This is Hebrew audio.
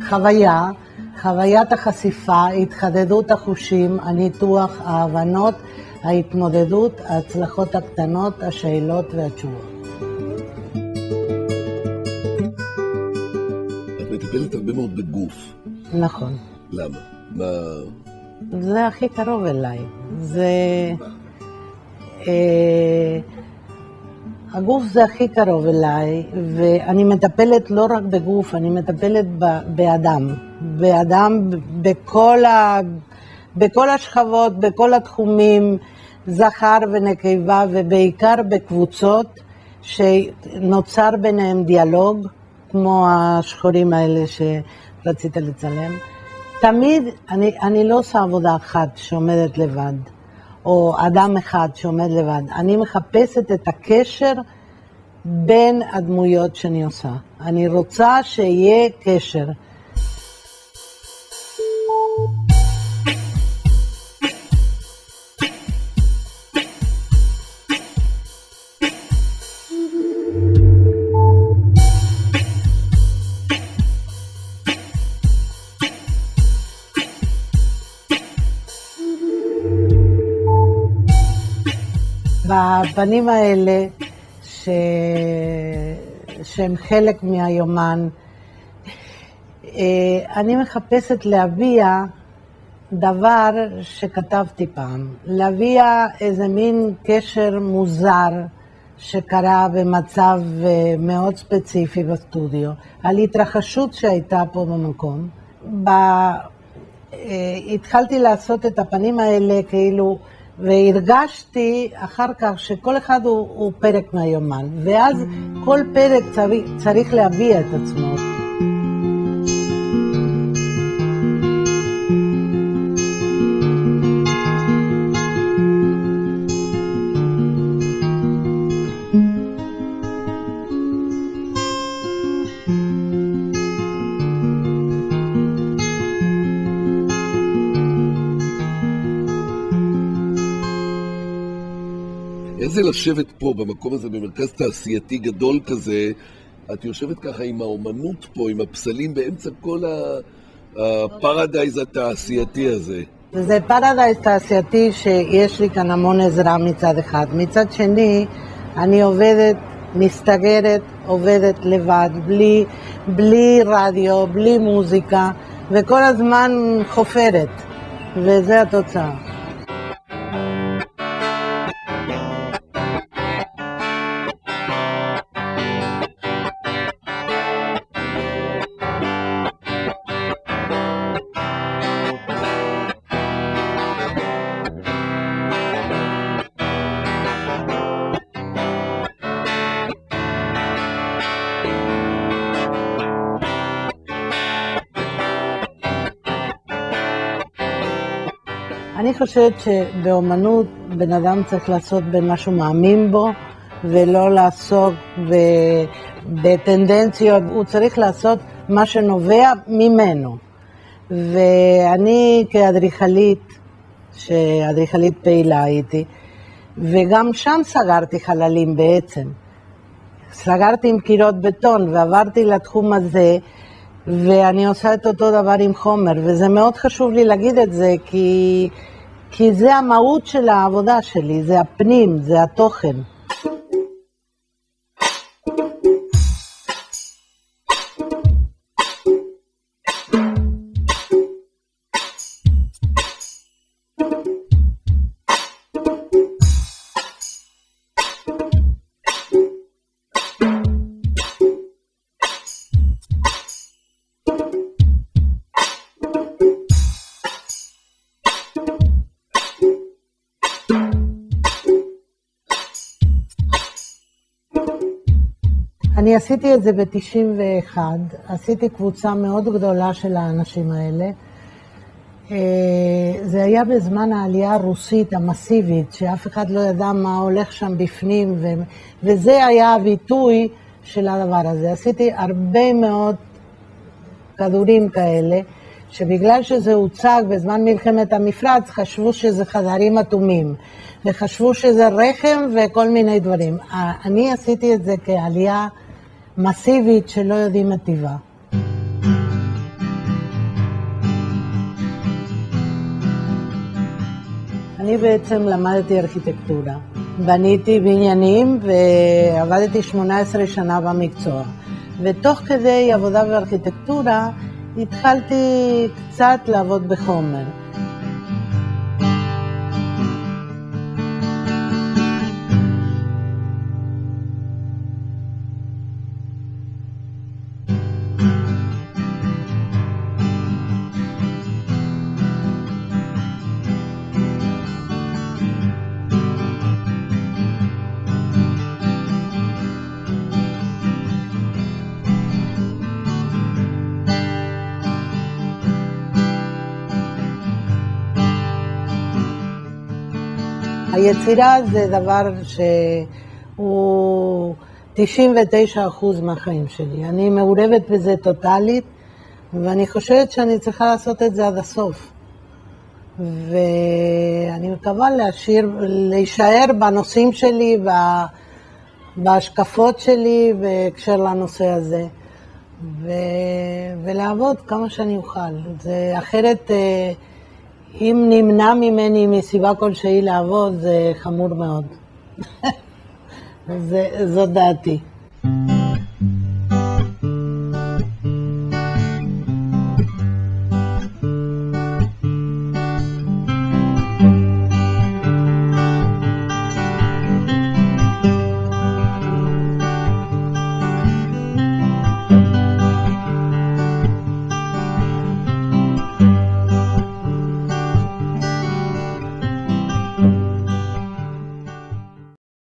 חוויית החשיפה, התחדדות החושים, הניתוח, ההבנות, ההתמודדות, ההצלחות הקטנות, השאלות והתשובות. את מטפלת הרבה מאוד בגוף. נכון. למה? זה הכי קרוב אליי. הגוף זה הכי קרוב אליי, ואני מטפלת לא רק בגוף, אני מטפלת באדם בכל השכבות, בכל התחומים, זכר ונקבה, ובעיקר בקבוצות שנוצר ביניהם דיאלוג, כמו השחורים האלה שרצית לצלם. תמיד אני לא עושה עבודה אחת שעומדת לבד, או אדם אחד שעומד לבד. אני מחפשת את הקשר בין הדמויות שאני עושה. אני רוצה שיהיה קשר. בפנים האלה, שהם חלק מהיומן, אני מחפשת להביע דבר שכתבתי פעם, להביע איזה מין קשר מוזר שקרה במצב מאוד ספציפי בסטודיו, על התרחשות שהייתה פה במקום. התחלתי לעשות את הפנים האלה כאילו, והרגשתי אחר כך שכל אחד הוא פרק מהיומן, ואז כל פרק צריך להביע את עצמו. איך זה לשבת פה, במקום הזה, במרכז תעשייתי גדול כזה, את יושבת ככה עם האומנות פה, עם הפסלים, באמצע כל הפרדייז התעשייתי הזה. זה פרדייז תעשייתי שיש לי כאן המון עזרה מצד אחד. מצד שני, אני עובדת, מסתגרת, עובדת לבד, בלי רדיו, בלי מוזיקה, וכל הזמן חופרת, וזה התוצאה. אני חושבת שבאומנות בן אדם צריך לעשות במשהו מאמין בו, ולא לעסוק בטנדנציות, הוא צריך לעשות מה שנובע ממנו. ואני כאדריכלית, שאדריכלית פעילה הייתי, וגם שם סגרתי חללים בעצם. סגרתי עם קירות בטון ועברתי לתחום הזה, ואני עושה את אותו דבר עם חומר, וזה מאוד חשוב לי להגיד את זה, כי זה המהות של העבודה שלי, זה הפנים, זה התוכן. אני עשיתי את זה ב-91, עשיתי קבוצה מאוד גדולה של האנשים האלה. זה היה בזמן העלייה הרוסית המסיבית, שאף אחד לא ידע מה הולך שם בפנים, וזה היה הביטוי של הדבר הזה. עשיתי הרבה מאוד כדורים כאלה, שבגלל שזה הוצג בזמן מלחמת המפרץ, חשבו שזה חדרים אטומים, וחשבו שזה רחם וכל מיני דברים. אני עשיתי את זה כעלייה מסיבית שלא יודעים את טבעה. אני בעצם למדתי ארכיטקטורה. בניתי בניינים ועבדתי 18 שנה במקצוע. ותוך כדי עבודה בארכיטקטורה התחלתי קצת לעבוד בחומר. היצירה זה דבר שהוא 99% מהחיים שלי. אני מעורבת בזה טוטלית, ואני חושבת שאני צריכה לעשות את זה עד הסוף. ואני מקווה להישאר בנושאים שלי, בהשקפות שלי בהקשר לנושא הזה, ולעבוד כמה שאני אוכל. זה אחרת, אם נמנע ממני מסיבה כלשהי לעבוד, זה חמור מאוד. זאת דעתי.